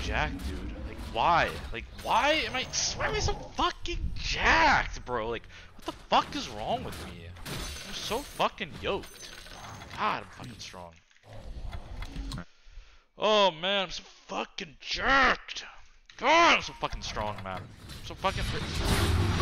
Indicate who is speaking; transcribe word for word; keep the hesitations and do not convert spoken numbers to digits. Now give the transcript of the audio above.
Speaker 1: jacked, dude? Like, why? Like, why am I, why am I so fucking jacked, bro? Like, what the fuck is wrong with me? I'm so fucking yoked. God, I'm fucking strong. Oh, man, I'm so fucking jacked. God, I'm so fucking strong, man. I'm so fucking...